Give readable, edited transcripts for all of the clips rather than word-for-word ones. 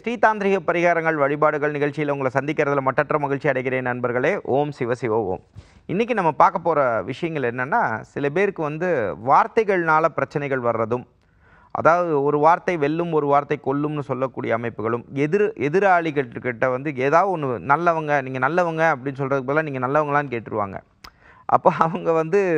ஸ்ரீ தாந்திரிக பரிகாரங்கள் வழிபாடுகள் நிகழ்ச்சியில் உங்களை சந்திக்கிறதுல மட்டற்ற மகிழ்ச்சி அடைகிறேன் நண்பர்களே. ஓம் சிவ சிவ ஓம். இன்றைக்கி நம்ம பார்க்க போகிற விஷயங்கள் என்னென்னா, சில பேருக்கு வார்த்தைகள்னால பிரச்சனைகள் வர்றதும், அதாவது ஒரு வார்த்தை வெல்லும் ஒரு வார்த்தை கொல்லும்னு சொல்லக்கூடிய அமைப்புகளும், எதிராளிகள்கிட்ட ஏதாவது ஒன்று நல்லவங்க, நீங்கள் நல்லவங்க அப்படின்னு சொல்கிறதுக்கு பதிலாக நீங்கள் நல்லவங்களான்னு கேட்டுருவாங்க. அப்போ அவங்க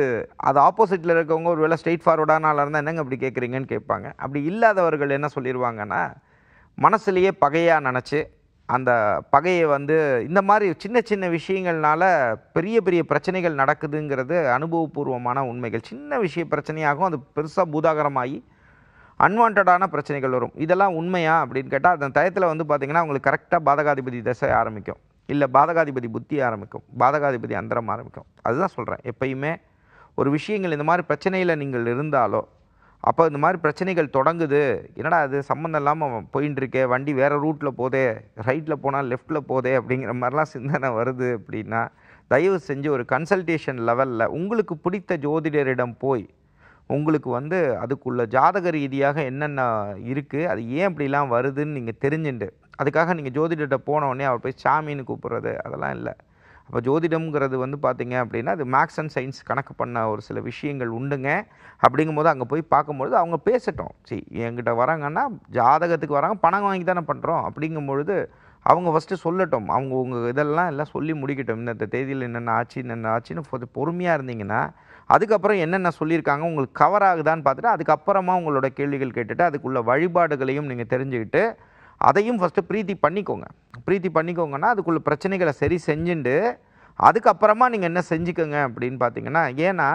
அது ஆப்போசிட்டில் இருக்கவங்க ஒரு வேளை ஸ்ட்ரெயிட் ஃபார்வர்டான ஆளாக இருந்தால் என்னங்க அப்படி கேட்குறீங்கன்னு கேட்பாங்க. அப்படி இல்லாதவர்கள் என்ன சொல்லிடுவாங்கன்னா, மனசுலேயே பகையாக நினச்சி அந்த பகையை இந்த மாதிரி சின்ன சின்ன விஷயங்கள்னால பெரிய பெரிய பிரச்சனைகள் நடக்குதுங்கிறது அனுபவபூர்வமான உண்மைகள். சின்ன விஷய பிரச்சனையாகும், அது பெருசாக பூதாகரமாகி அன்வான்டான பிரச்சனைகள் வரும். இதெல்லாம் உண்மையா அப்படின்னு கேட்டால், அந்த டயத்தில் பார்த்திங்கன்னா அவங்களுக்கு கரெக்டாக பாதகாதிபதி தசை ஆரம்பிக்கும், இல்லை பாதகாதிபதி புத்தி ஆரம்பிக்கும், பாதகாதிபதி அந்தரம் ஆரம்பிக்கும். அதுதான் சொல்கிறேன், எப்பயுமே ஒரு விஷயங்கள் இந்த மாதிரி பிரச்சனையில் நீங்கள் இருந்தாலோ, அப்போ இந்த மாதிரி பிரச்சனைகள் தொடங்குது, என்னடா அது சம்மந்தம் இல்லாமல் போயின்னு இருக்கே, வண்டி வேறு ரூட்டில் போதே, ரைட்டில் போனால் லெஃப்ட்டில் போதே அப்படிங்கிற மாதிரிலாம் சிந்தனை வருது அப்படின்னா, தயவு செஞ்சு ஒரு கன்சல்டேஷன் லெவலில் உங்களுக்கு பிடித்த ஜோதிடரிடம் போய் உங்களுக்கு அதுக்குள்ள ஜாதக ரீதியாக என்னென்ன இருக்குது, அது ஏன் இப்படிலாம் வருதுன்னு நீங்கள் தெரிஞ்சுட்டு, அதுக்காக நீங்கள் ஜோதிடர்கிட்ட போனோடனே அவர் போய் சாமின்னு கூப்பிட்றது அதெல்லாம் இல்லை. அப்போ ஜோதிடம்ங்கிறது பார்த்தீங்க அப்படின்னா, அது மேக்ஸ் அண்ட் சயின்ஸ் கணக்கு பண்ண ஒரு சில விஷயங்கள் உண்டுங்க. அப்படிங்கும்போது அங்கே போய் பார்க்கும்பொழுது அவங்க பேசட்டும். சரி, என்கிட்ட வராங்கன்னா ஜாதகத்துக்கு வராங்க, பணம் வாங்கி தானே பண்ணுறோம். அப்படிங்கும்பொழுது அவங்க ஃபஸ்ட்டு சொல்லட்டும், அவங்க உங்கள் எல்லாம் சொல்லி முடிக்கட்டும். இந்த தேதியில் என்னென்ன ஆச்சுன்னு பொறுமையாக இருந்தீங்கன்னா, அதுக்கப்புறம் என்னென்ன சொல்லியிருக்காங்க உங்களுக்கு கவர் ஆகுதான்னு பார்த்துட்டு, அதுக்கப்புறமா உங்களோட கேள்விகள் கேட்டுட்டு, அதுக்குள்ள வழிபாடுகளையும் நீங்கள் தெரிஞ்சுக்கிட்டு, அதையும் ஃபஸ்ட்டு பிரீத்தி பண்ணிக்கோங்கன்னா, அதுக்குள்ள பிரச்சனைகளை சரி செஞ்சுட்டு அதுக்கப்புறமா நீங்கள் என்ன செஞ்சுக்கோங்க அப்படின்னு பார்த்தீங்கன்னா, ஏன்னா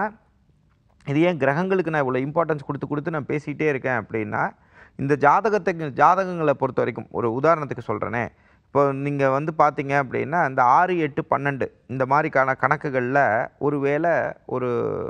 இது ஏன் கிரகங்களுக்கு நான் இவ்வளோ இம்பார்ட்டன்ஸ் கொடுத்து நான் பேசிகிட்டே இருக்கேன் அப்படின்னா, இந்த ஜாதகங்களை பொறுத்த வரைக்கும் ஒரு உதாரணத்துக்கு சொல்கிறேனே, இப்போ நீங்கள் பார்த்தீங்க அப்படின்னா, இந்த 6, 8, 12 இந்த மாதிரி கணக்குகளில் ஒரு வேளை ஒரு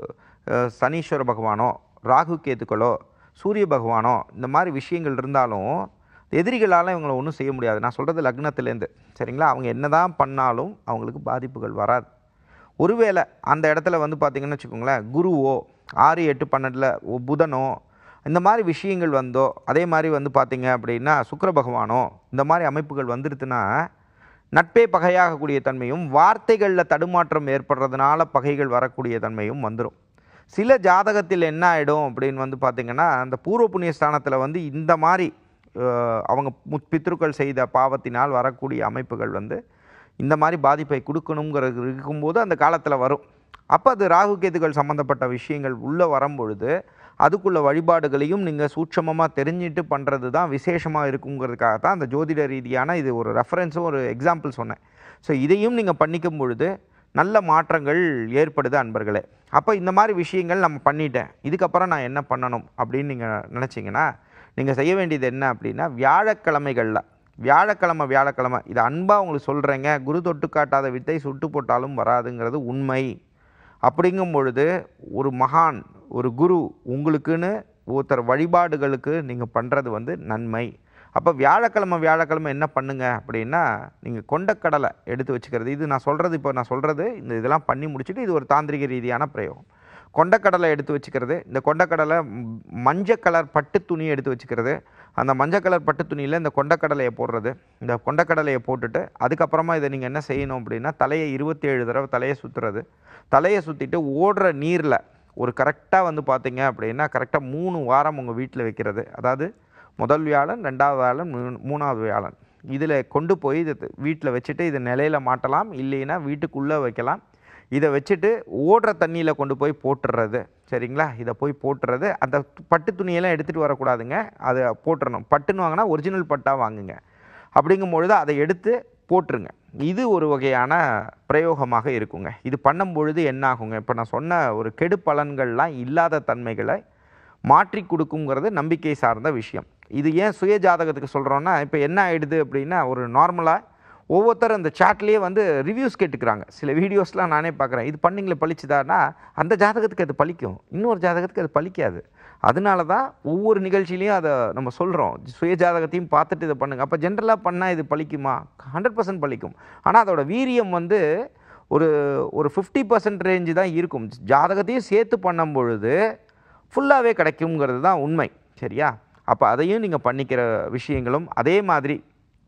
சனீஸ்வர பகவானோ, ராகு கேதுக்களோ, சூரிய பகவானோ இந்த மாதிரி விஷயங்கள் இருந்தாலும் எதிரிகளால் இவங்களை ஒன்றும் செய்ய முடியாது. நான் சொல்கிறது லக்னத்துலேருந்து, சரிங்களா? அவங்க என்ன தான் பண்ணாலும் அவங்களுக்கு பாதிப்புகள் வராது. ஒருவேளை அந்த இடத்துல பார்த்திங்கன்னு வச்சுக்கோங்களேன், குருவோ 6, 8, 12 புதனோ இந்த மாதிரி விஷயங்கள் அதே மாதிரி பார்த்திங்க அப்படின்னா சுக்கிர பகவானோ இந்த மாதிரி அமைப்புகள் வந்துடுதுன்னா, நட்பே பகையாகக்கூடிய தன்மையும், வார்த்தைகளில் தடுமாற்றம் ஏற்படுறதுனால பகைகள் வரக்கூடிய தன்மையும் வந்துடும். சில ஜாதகத்தில் என்ன ஆகிடும் அப்படின்னு பார்த்திங்கன்னா, அந்த பூர்வ புண்ணிய ஸ்தானத்தில் இந்த மாதிரி அவங்க பித்ருக்கள் செய்த பாவத்தினால் வரக்கூடிய அமைப்புகள் இந்த மாதிரி பாதிப்பை கொடுக்கணுங்கிறது இருக்கும்போது அந்த காலத்தில் வரும். அப்போ அது ராகு கேதுகள் சம்மந்தப்பட்ட விஷயங்கள் உள்ளே வரும்பொழுது அதுக்குள்ள வழிபாடுகளையும் நீங்கள் சூட்சமமாக தெரிஞ்சிட்டு பண்ணுறது தான் விசேஷமாக இருக்குங்கிறதுக்காக தான் அந்த ஜோதிட ரீதியான இது ஒரு ரெஃபரன்ஸும் ஒரு எக்ஸாம்பிள் சொன்னேன். ஸோ இதையும் நீங்கள் பண்ணிக்கும் பொழுது நல்ல மாற்றங்கள் ஏற்படுது அன்பர்களே. அப்போ இந்த மாதிரி விஷயங்கள் நம்ம பண்ணிட்டேன், இதுக்கப்புறம் நான் என்ன பண்ணணும் அப்படின்னு நீங்கள் நினச்சிங்கன்னா, நீங்கள் செய்ய வேண்டியது என்ன அப்படின்னா, வியாழக்கிழமை இது அன்பாக உங்களுக்கு சொல்கிறேங்க, குரு தொட்டு காட்டாத வித்தை சுட்டு போட்டாலும் வராதுங்கிறது உண்மை. அப்படிங்கும் பொழுது ஒரு மகான், ஒரு குரு உங்களுக்குன்னு ஒருத்தர் வழிபாடுகளுக்கு நீங்கள் பண்ணுறது நன்மை. அப்போ வியாழக்கிழமை என்ன பண்ணுங்க அப்படின்னா, நீங்கள் கொண்டக்கடலை எடுத்து வச்சுக்கிறது. இது நான் சொல்கிறது இதெல்லாம் பண்ணி முடிச்சுட்டு இது ஒரு தாந்திரிக ரீதியான பிரயோகம். கொண்டக்கடலை எடுத்து வச்சுக்கிறது, இந்த கொண்டக்கடலை மஞ்சள் கலர் பட்டு துணியை எடுத்து வச்சுக்கிறது, அந்த மஞ்சள் கலர் பட்டு துணியில் இந்த கொண்டக்கடலையை போடுறது. இந்த கொண்டக்கடலையை போட்டுட்டு அதுக்கப்புறமா இதை நீங்கள் என்ன செய்யணும் அப்படின்னா, தலையை 27 தடவை தலையை சுற்றுறது. தலையை சுற்றிட்டு ஓடுற நீரில் ஒரு கரெக்டாக பார்த்தீங்க அப்படின்னா கரெக்டாக 3 வாரம் உங்கள் வீட்டில் வைக்கிறது. அதாவது முதல் வியாழன், 2வது வியாழன், 3வது வியாழன் இதில் கொண்டு போய் இதை வீட்டில் வச்சுட்டு இதை நிலையில் மாட்டலாம், இல்லைன்னா வீட்டுக்குள்ளே வைக்கலாம். இதை வச்சுட்டு ஓடுற தண்ணியில் கொண்டு போய் போட்டுடுறது, சரிங்களா? இதை போய் போட்டுறது. அந்த பட்டு துணியெல்லாம் எடுத்துகிட்டு வரக்கூடாதுங்க, அதை போட்டுடணும். பட்டுன்னு வாங்கினா ஒரிஜினல் பட்டாக வாங்குங்க. அப்படிங்கும்பொழுது அதை எடுத்து போட்டுருங்க. இது ஒரு வகையான பிரயோகமாக இருக்குங்க. இது பண்ணும்பொழுது என்ன ஆகுங்க, இப்போ நான் சொன்ன ஒரு கெடு பலன்கள்லாம் இல்லாத தன்மைகளை மாற்றி கொடுக்குங்கிறது நம்பிக்கை சார்ந்த விஷயம். இது ஏன் சுய ஜாதகத்துக்கு சொல்கிறோன்னா, இப்போ என்ன ஆகிடுது அப்படின்னா, ஒரு நார்மலாக ஒவ்வொருத்தரும் அந்த சாட்லேயே ரிவ்யூஸ் கேட்டுக்கிறாங்க. சில வீடியோஸ்லாம் நானே பார்க்குறேன், இது பண்ணிங்களே பழிச்சுதான்னா அந்த ஜாதகத்துக்கு அது பழிக்கும், இன்னொரு ஜாதகத்துக்கு அது பழிக்காது. அதனால தான் ஒவ்வொரு நிகழ்ச்சியிலையும் அதை நம்ம சொல்கிறோம், சுய ஜாதகத்தையும் பார்த்துட்டு இதை பண்ணுங்கள். அப்போ ஜென்ரலாக பண்ணால் இது பழிக்குமா? 100% பழிக்கும். ஆனால் அதோட வீரியம் ஒரு 50% ரேஞ்சு தான் இருக்கும். ஜாதகத்தையும் சேர்த்து பண்ணும் பொழுது ஃபுல்லாகவே கிடைக்குங்கிறது தான் உண்மை, சரியா? அப்போ அதையும் நீங்கள் பண்ணிக்கிற விஷயங்களும் அதே மாதிரி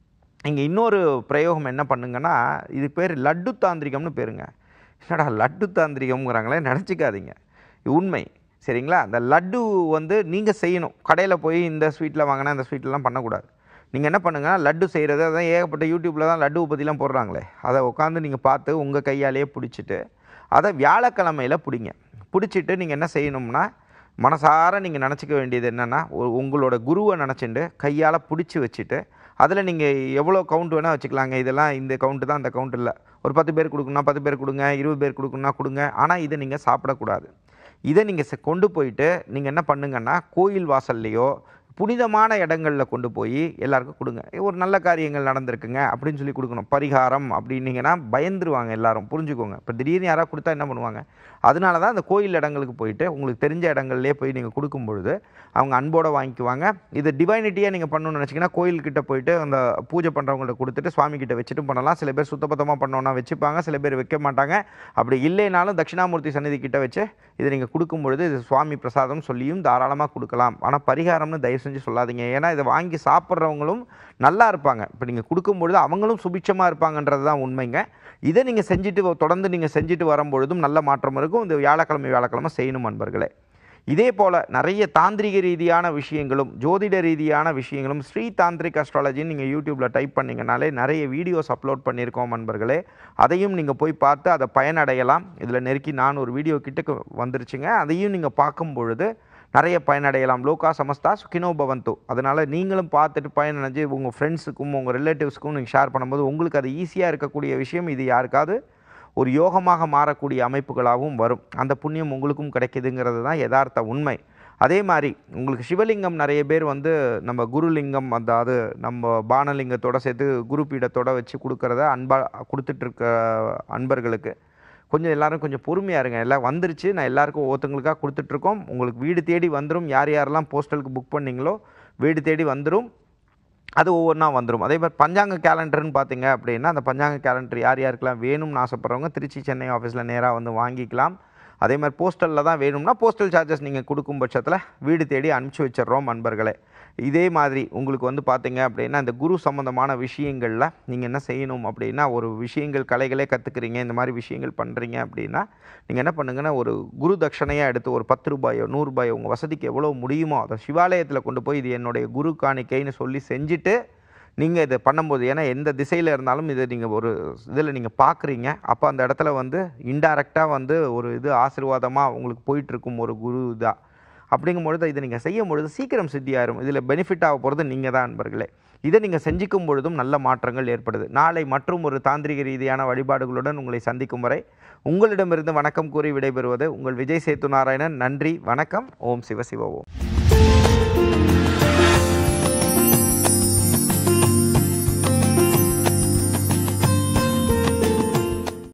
இங்கே இன்னொரு பிரயோகம் என்ன பண்ணுங்கன்னா, இது பேர் லட்டு தாந்திரிகம்னு பேருங்க. என்னடா லட்டு தாந்திரிகம்ங்கிறாங்களே, நினச்சிக்காதீங்க, உண்மை. சரிங்களா? அந்த லட்டு வந்து நீங்கள் செய்யணும். கடையில் போய் இந்த ஸ்வீட்டில் வாங்கினா இந்த ஸ்வீட்லாம் பண்ணக்கூடாது. நீங்கள் என்ன பண்ணுங்கன்னா, லட்டு செய்கிறது அதான் ஏகப்பட்ட யூடியூப்பில் தான் லட்டு பற்றிலாம் போடுறாங்களே, அதை உட்காந்து நீங்கள் பார்த்து உங்கள் கையாலேயே பிடிச்சிட்டு அதை வியாழக்கிழமையில் பிடிங்க. பிடிச்சிட்டு நீங்கள் என்ன செய்யணும்னா, மனசார நீங்கள் நினச்சிக்க வேண்டியது என்னென்னா, உங்களோட குருவை நினச்சிட்டு கையால் பிடிச்சி வச்சுட்டு அதில் நீங்கள் எவ்வளோ கவுண்ட் வேணால் வச்சுக்கலாங்க. இதெல்லாம் இந்த கவுண்ட்டு தான், அந்த கவுண்ட் இல்லை. ஒரு 10 பேர் கொடுக்கணும்னா 10 பேர் கொடுங்க, 20 பேர் கொடுக்கணும்னா கொடுங்க. ஆனால் இதை நீங்கள் சாப்பிடக்கூடாது. இதை நீங்கள் கொண்டு போயிட்டு நீங்கள் என்ன பண்ணுங்கன்னா, கோயில் வாசல்லையோ புனிதமான இடங்களில் கொண்டு போய் எல்லாருக்கும் கொடுங்க. ஒரு நல்ல காரியங்கள் நடந்திருக்குங்க அப்படின்னு சொல்லி கொடுக்கணும். பரிகாரம் அப்படின்னீங்கன்னா பயந்துருவாங்க எல்லாரும், புரிஞ்சுக்கோங்க. இப்போ திடீர்னு யாராவது கொடுத்தா என்ன பண்ணுவாங்க? அதனால தான் அந்த கோயில் இடங்களுக்கு போயிட்டு உங்களுக்கு தெரிஞ்ச இடங்கள்லேயே போய் நீங்கள் கொடுக்கும் பொழுது அவங்க அன்போடு வாங்கிக்குவாங்க. இது டிவைனிட்டியாக நீங்கள் பண்ணணும்னு நினச்சிங்கன்னா, கோயில்கிட்ட போயிட்டு அந்த பூஜை பண்ணுறவங்கள்ட்ட கொடுத்துட்டு சுவாமிகிட்ட வச்சுட்டும் பண்ணலாம். சில பேர் சுத்தபத்தமாக பண்ணோன்னா வச்சுப்பாங்க, சில பேர் வைக்க மாட்டாங்க. அப்படி இல்லைனாலும் தட்சிணாமூர்த்தி சன்னிதி கிட்ட வச்சு இதை நீங்கள் கொடுக்கும் பொழுது இது சுவாமி பிரசாதம் சொல்லியும் தாராளமாக கொடுக்கலாம். ஆனால் பரிகாரம்னு தயவு செஞ்சு சொல்லாதீங்க. ஏன்னா இதை வாங்கி சாப்பிட்றவங்களும் நல்லா இருப்பாங்க. இப்போ நீங்கள் கொடுக்கும்பொழுது அவங்களும் சுபிட்சமாக இருப்பாங்கன்றது தான் உண்மைங்க. இதை நீங்கள் செஞ்சுட்டு தொடர்ந்து நீங்கள் செஞ்சுட்டு வரும்பொழுதும் நல்ல மாற்றம் இருக்கும். இந்த வியாழக்கிழமை செய்யணும் நண்பர்களே. இதே போல் நிறைய தாந்திரிக ரீதியான விஷயங்களும் ஜோதிட ரீதியான விஷயங்களும் ஸ்ரீ தாந்திரிக் அஸ்ட்ராலஜின்னு நீங்கள் யூடியூப்பில் டைப் பண்ணிங்கனாலே நிறைய வீடியோஸ் அப்லோட் பண்ணியிருக்கோம் நண்பர்களே. அதையும் நீங்கள் போய் பார்த்து அதை பயனடையலாம். இதில் நெருக்கி நான் ஒரு வீடியோ கிட்டக்கு வந்துருச்சுங்க. அதையும் நீங்கள் பார்க்கும் பொழுது நிறைய பயனடையலாம். லோகா சமஸ்தா சுகினோ பவந்து. அதனால் நீங்களும் பார்த்துட்டு பயனடைஞ்சு உங்கள் ஃப்ரெண்ட்ஸுக்கும் உங்கள் ரிலேட்டிவ்ஸுக்கும் நீங்கள் ஷேர் பண்ணும்போது உங்களுக்கு அது ஈஸியாக இருக்கக்கூடிய விஷயம். இது யாருக்காவது ஒரு யோகமாக மாறக்கூடிய அமைப்புகளாகவும் வரும். அந்த புண்ணியம் உங்களுக்கும் கிடைக்குதுங்கிறது தான் யதார்த்த உண்மை. அதே மாதிரி உங்களுக்கு சிவலிங்கம் நிறைய பேர் வந்து நம்ம குருலிங்கம், அதாவது நம்ம பானலிங்கத்தோடு சேர்த்து குரு பீடத்தோடு வச்சு கொடுக்குறத கொடுத்துட்ருக்க அன்பர்களுக்கு எல்லாரும் கொஞ்சம் பொறுமையாக இருங்க. எல்லாம் வந்துருச்சு, நான் எல்லாருக்கும் ஒவ்வொருத்தங்களுக்காக கொடுத்துட்ருக்கோம். உங்களுக்கு வீடு தேடி வந்துடும். யாரெல்லாம் போஸ்டலுக்கு புக் பண்ணிங்களோ வீடு தேடி வந்துடும். அது ஒவ்வொன்றா வந்துடும். அதே மாதிரி பஞ்சாங்க கேலண்டர்னு பார்த்தீங்க அப்படின்னா, அந்த பஞ்சாங்க கேலண்டர் யாருக்கெல்லாம் வேணும்னு ஆசைப்பட்றவங்க திருச்சி சென்னை ஆஃபீஸில் நேராக வந்து வாங்கிக்கலாம். அதே மாதிரி போஸ்டலில் தான் வேணும்னா போஸ்டல் சார்ஜஸ் நீங்கள் கொடுக்கும் பட்சத்தில் வீடு தேடி அனுப்பிச்சி வச்சிடுறோம் நண்பர்களே. இதே மாதிரி உங்களுக்கு வந்து பார்த்தீங்க அப்படின்னா, இந்த குரு சம்மந்தமான விஷயங்களில் நீங்கள் என்ன செய்யணும் அப்படின்னா, ஒரு விஷயங்கள் கலைகளே கற்றுக்குறீங்க, இந்த மாதிரி விஷயங்கள் பண்ணுறீங்க அப்படின்னா நீங்கள் என்ன பண்ணுங்கன்னா, ஒரு குரு தட்சணையாக எடுத்து ஒரு 10 ரூபாயோ 100 ரூபாயோ உங்கள் வசதிக்கு எவ்வளோ முடியுமோ அதை சிவாலயத்தில் கொண்டு போய் இது என்னுடைய குரு காணிக்கைன்னு சொல்லி செஞ்சுட்டு நீங்கள் இதை பண்ணும்போது, ஏன்னா எந்த திசையில் இருந்தாலும் இதை நீங்கள் ஒரு இதில் நீங்கள் பார்க்குறீங்க. அப்போ அந்த இடத்துல வந்து இன்டைரக்டாக வந்து ஒரு இது ஆசீர்வாதமாக உங்களுக்கு போயிட்டுருக்கும் ஒரு குரு தான். அப்படிங்கும்பொழுது இதை நீங்கள் செய்யும் பொழுது சீக்கிரம் சித்தியாயிரும். இதில் பெனிஃபிட் ஆக போகிறது நீங்கள் தான் நண்பர்களே. இதை நீங்கள் செஞ்சுக்கும் பொழுதும் நல்ல மாற்றங்கள் ஏற்படுது. நாளை மற்றும் ஒரு தாந்திரிக ரீதியான வழிபாடுகளுடன் உங்களை சந்திக்கும் வரை உங்களிடமிருந்து வணக்கம் கூறி விடைபெறுவது உங்கள் விஜய் சேத்து நாராயணன். நன்றி, வணக்கம். ஓம் சிவ சிவ ஓம்.